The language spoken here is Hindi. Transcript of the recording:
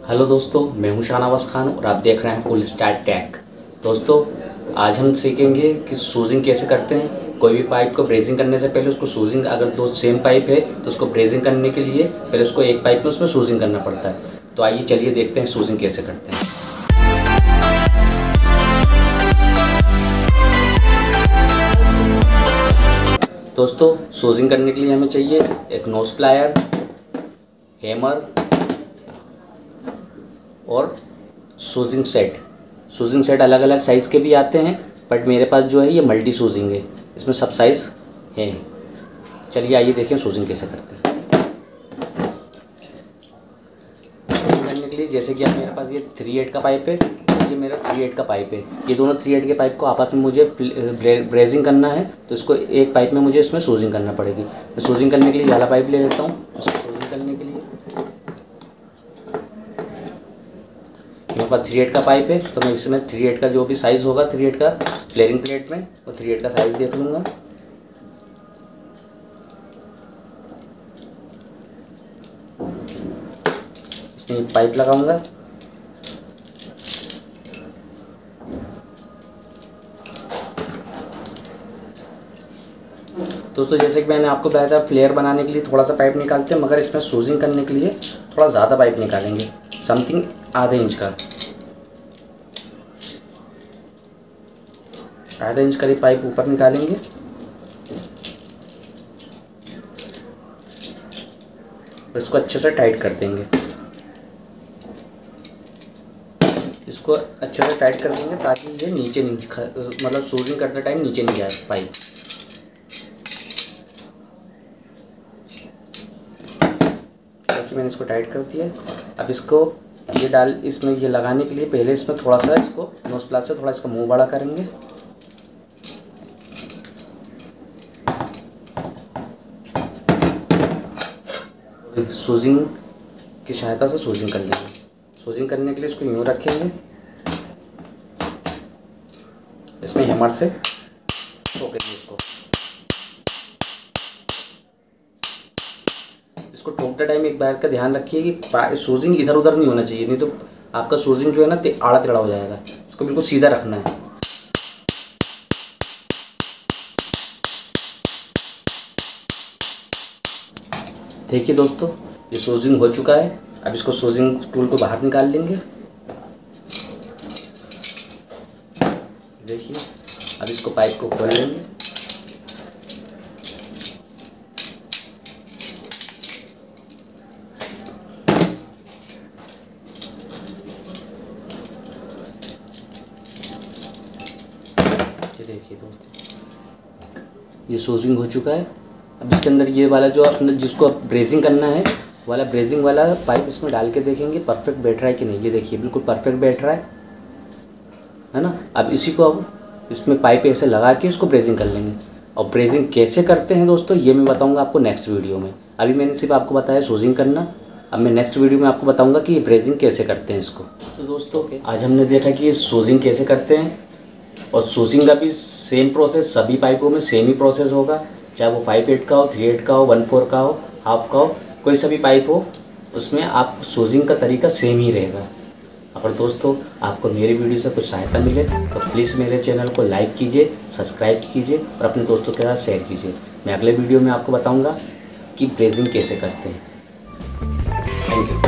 हेलो दोस्तों, मैं हूं शाहनवाज खान और आप देख रहे हैं फुल स्टार टेक। दोस्तों, आज हम सीखेंगे कि सूजिंग कैसे करते हैं। कोई भी पाइप को ब्रेजिंग करने से पहले उसको सूजिंग, अगर दो सेम पाइप है तो उसको ब्रेजिंग करने के लिए पहले उसको एक पाइप में उसमें सूजिंग करना पड़ता है। तो आइए चलिए देखते हैं सूजिंग कैसे करते हैं। दोस्तों, सूजिंग करने के लिए हमें चाहिए एक नोज प्लायर, हैमर और सूजिंग सेट। सूजिंग सेट अलग अलग साइज़ के भी आते हैं, बट मेरे पास जो है ये मल्टी सूजिंग है, इसमें सब साइज़ है। चलिए आइए देखें सूजिंग कैसे करते हैं। सूजिंग करने के लिए जैसे कि अब मेरे पास ये 3/8 का पाइप है, ये मेरा 3/8 का पाइप है। ये दोनों 3/8 के पाइप को आपस में मुझे ब्रेजिंग करना है, तो इसको एक पाइप में मुझे इसमें सूजिंग करना पड़ेगी। मैं सूजिंग करने के लिए वाला पाइप ले लेता हूँ। इसको सूजिंग करने के लिए मेरे पास 3/8 का पाइप है, तो मैं इसमें 3/8 का जो भी साइज़ होगा 3/8 का फ्लेयरिंग प्लेट में, वो 3/8 का साइज़ देख लूँगा। इसमें पाइप लगाऊंगा। दोस्तों, जैसे कि मैंने आपको बताया था, फ्लेयर बनाने के लिए थोड़ा सा पाइप निकालते हैं, मगर इसमें सूजिंग करने के लिए थोड़ा ज़्यादा पाइप निकालेंगे, समथिंग आधे इंच का। आधा इंच करीब पाइप ऊपर निकालेंगे। इसको अच्छे से टाइट कर देंगे। इसको अच्छे से टाइट कर देंगे ताकि ये नीचे नहीं, मतलब सूजिंग करते टाइम नीचे नहीं जाए पाइप। देखिए, मैंने इसको टाइट कर दिया। अब इसको ये इसमें ये लगाने के लिए पहले इसमें थोड़ा सा इसको नोज प्लास से थोड़ा इसका मुंह बड़ा करेंगे। सूजिंग की सहायता से सूजिंग कर लेंगे। सूजिंग करने के लिए इसको यूँ रखेंगे, इसमें हैमर से ठोकेंगे। इसको ठोकते टाइम एक बात का ध्यान रखिए कि सूजिंग इधर उधर नहीं होना चाहिए, नहीं तो आपका सूजिंग जो है ना आड़ा टेढ़ा हो जाएगा। इसको बिल्कुल सीधा रखना है। देखिए दोस्तों, ये सूजिंग हो चुका है। अब इसको सूजिंग टूल को बाहर निकाल लेंगे। देखिए, अब इसको पाइप को खोल लेंगे। देखिए दोस्तों, ये सूजिंग हो चुका है। अब इसके अंदर ये वाला जो अपने जिसको ब्रेजिंग करना है, वाला ब्रेजिंग वाला पाइप इसमें डाल के देखेंगे परफेक्ट बैठ रहा है कि नहीं। ये देखिए, बिल्कुल परफेक्ट बैठ रहा है ना। अब इसी को अब इसमें पाइप ऐसे लगा के इसको ब्रेजिंग कर लेंगे। और ब्रेजिंग कैसे करते हैं दोस्तों, ये मैं बताऊंगा आपको नेक्स्ट वीडियो में। अभी मैंने सिर्फ आपको बताया सूजिंग करना। अब मैं नेक्स्ट वीडियो में आपको बताऊँगा कि ये ब्रेजिंग कैसे करते हैं इसको। तो दोस्तों, आज हमने देखा कि ये सूजिंग कैसे करते हैं, और सूजिंग का भी सेम प्रोसेस सभी पाइपों में सेम ही प्रोसेस होगा, चाहे वो 5/8 का हो, 3/8 का हो, 1/4 का हो, हाफ का हो, कोई सा भी पाइप हो, उसमें आप सूजिंग का तरीका सेम ही रहेगा। अगर दोस्तों आपको मेरी वीडियो से कुछ सहायता मिले तो प्लीज़ मेरे चैनल को लाइक कीजिए, सब्सक्राइब कीजिए और अपने दोस्तों के साथ शेयर कीजिए। मैं अगले वीडियो में आपको बताऊँगा कि ब्रेजिंग कैसे करते हैं। Thank you.